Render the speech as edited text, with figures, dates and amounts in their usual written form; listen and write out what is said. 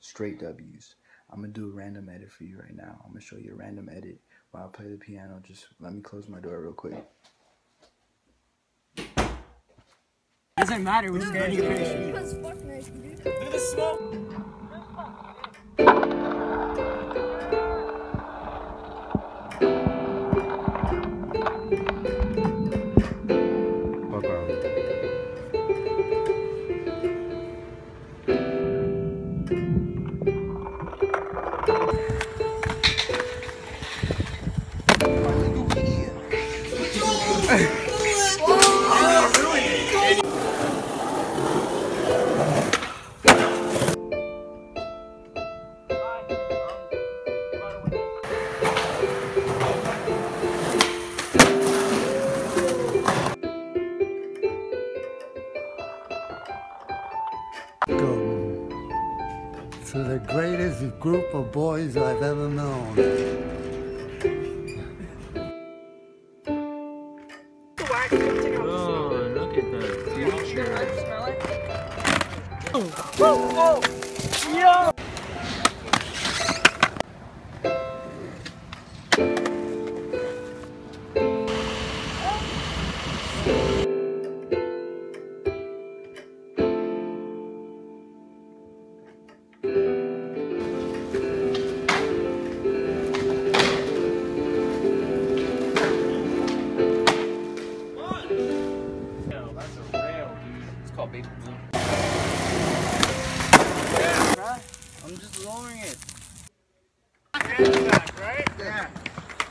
straight W's. I'm gonna do a random edit for you right now. I'm gonna show you a random edit while I play the piano. Just let me close my door real quick. Doesn't matter, we're just getting your picture. Do the smoke! Go to the greatest group of boys I've ever known. Oh, look at the future. Oh, yo!